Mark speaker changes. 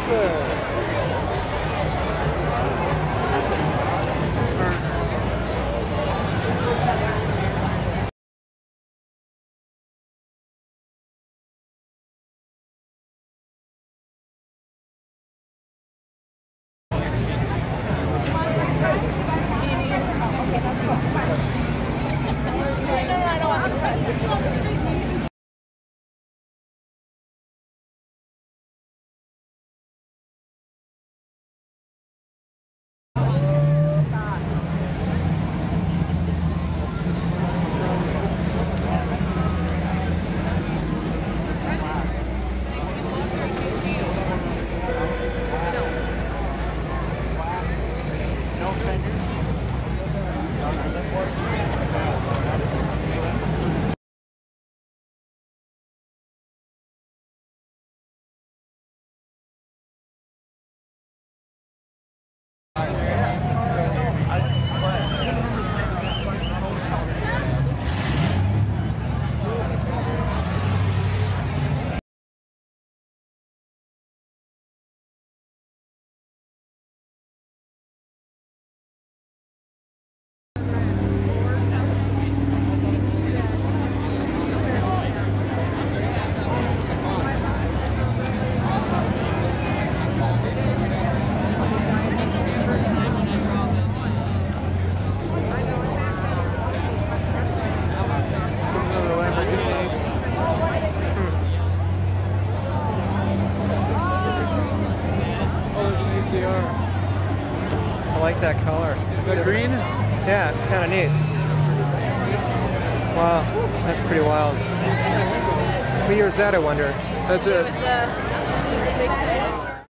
Speaker 1: I like that color.
Speaker 2: The green?
Speaker 1: Yeah, it's kind of neat. Wow, that's pretty wild. What year is that, I wonder?
Speaker 2: That's it.
Speaker 3: The big